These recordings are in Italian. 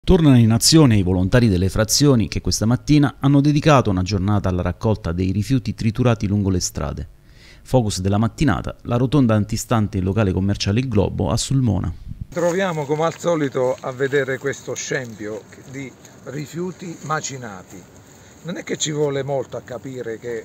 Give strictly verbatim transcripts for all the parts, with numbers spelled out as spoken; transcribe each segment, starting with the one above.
Tornano in azione i volontari delle frazioni che questa mattina hanno dedicato una giornata alla raccolta dei rifiuti triturati lungo le strade. Focus della mattinata, la rotonda antistante il locale commerciale Il Globo a Sulmona. Troviamo come al solito a vedere questo scempio di rifiuti macinati. Non è che ci vuole molto a capire che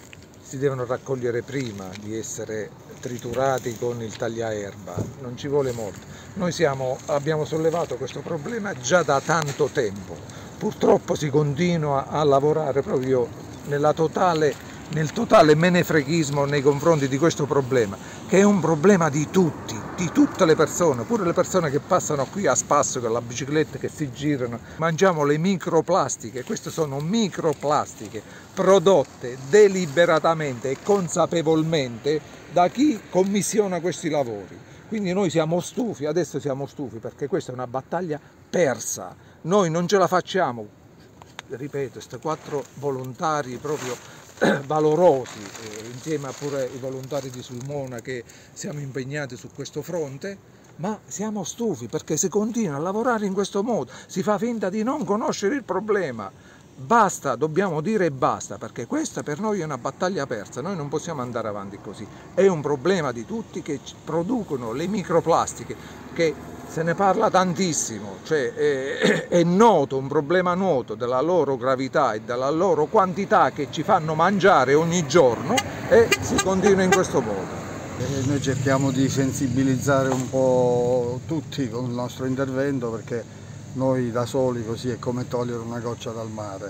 si devono raccogliere prima di essere triturati con il tagliaerba, non ci vuole molto. Noi siamo, abbiamo sollevato questo problema già da tanto tempo, purtroppo si continua a lavorare proprio nella totale, nel totale menefreghismo nei confronti di questo problema, che è un problema di tutti, di tutte le persone, pure le persone che passano qui a spasso con la bicicletta, che si girano. Mangiamo le microplastiche, queste sono microplastiche prodotte deliberatamente e consapevolmente da chi commissiona questi lavori. Quindi noi siamo stufi, adesso siamo stufi perché questa è una battaglia persa, noi non ce la facciamo, ripeto, questi quattro volontari proprio valorosi, eh, insieme a pure i volontari di Sulmona che siamo impegnati su questo fronte, ma siamo stufi perché si continua a lavorare in questo modo, si fa finta di non conoscere il problema. Basta, dobbiamo dire basta, perché questa per noi è una battaglia persa, noi non possiamo andare avanti così. È un problema di tutti che producono le microplastiche, che se ne parla tantissimo, cioè è, è noto, un problema noto della loro gravità e della loro quantità che ci fanno mangiare ogni giorno, e si continua in questo modo. E noi cerchiamo di sensibilizzare un po' tutti con il nostro intervento, perché noi da soli così è come togliere una goccia dal mare.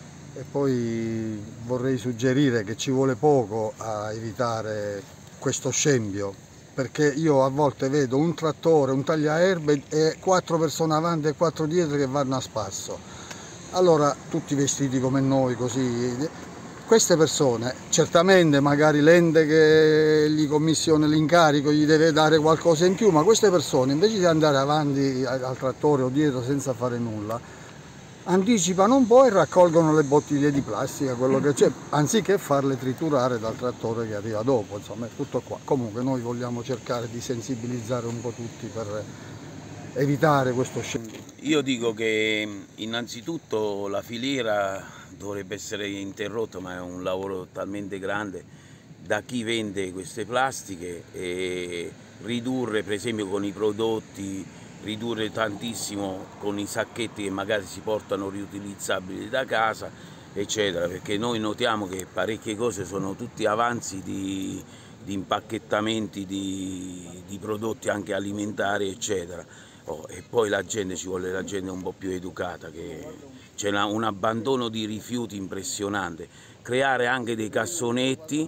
E poi vorrei suggerire che ci vuole poco a evitare questo scempio, perché io a volte vedo un trattore, un tagliaerbe e quattro persone avanti e quattro dietro che vanno a spasso. Allora, tutti vestiti come noi, così. Queste persone, certamente magari l'ente che gli commissiona l'incarico gli deve dare qualcosa in più, ma queste persone invece di andare avanti al trattore o dietro senza fare nulla, anticipano un po' e raccolgono le bottiglie di plastica, quello che c'è, anziché farle triturare dal trattore che arriva dopo. Insomma, è tutto qua. Comunque noi vogliamo cercare di sensibilizzare un po' tutti per evitare questo scempio. Io dico che innanzitutto la filiera dovrebbe essere interrotta, ma è un lavoro talmente grande, da chi vende queste plastiche, e ridurre per esempio con i prodotti, ridurre tantissimo con i sacchetti che magari si portano riutilizzabili da casa, eccetera, perché noi notiamo che parecchie cose sono tutti avanzi di, di impacchettamenti di, di prodotti anche alimentari, eccetera. Oh, e poi la gente, ci vuole la gente un po' più educata, che c'è un abbandono di rifiuti impressionante. Creare anche dei cassonetti,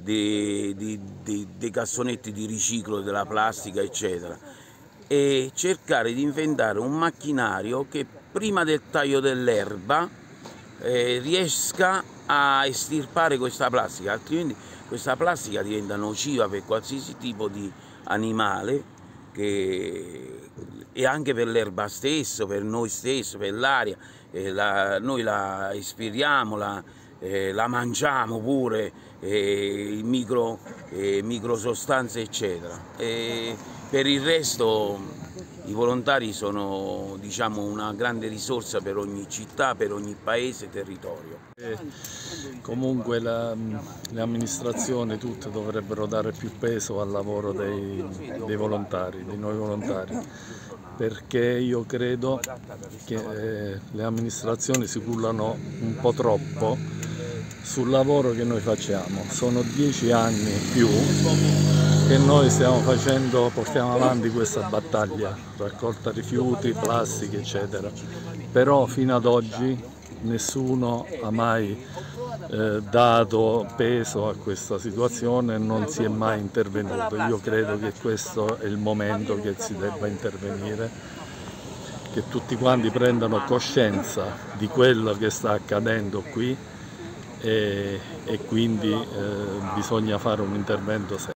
dei, dei, dei, dei cassonetti di riciclo della plastica, eccetera, e cercare di inventare un macchinario che prima del taglio dell'erba eh, riesca a estirpare questa plastica, altrimenti questa plastica diventa nociva per qualsiasi tipo di animale, che e anche per l'erba stesso, per noi stessi, per l'aria. Eh, la, noi la espiriamo, la, eh, la mangiamo pure, eh, micro, eh, microsostanze, eccetera. E per il resto i volontari sono, diciamo, una grande risorsa per ogni città, per ogni paese e territorio. E comunque la, le amministrazioni tutte dovrebbero dare più peso al lavoro dei, dei volontari, dei noi volontari, perché io credo che eh, le amministrazioni si cullano un po' troppo sul lavoro che noi facciamo. Sono dieci anni più che noi stiamo facendo, portiamo avanti questa battaglia, raccolta rifiuti, plastiche, eccetera. Però fino ad oggi nessuno ha mai eh, dato peso a questa situazione, non si è mai intervenuto. Io credo che questo è il momento che si debba intervenire, che tutti quanti prendano coscienza di quello che sta accadendo qui, e, e quindi eh, bisogna fare un intervento serio.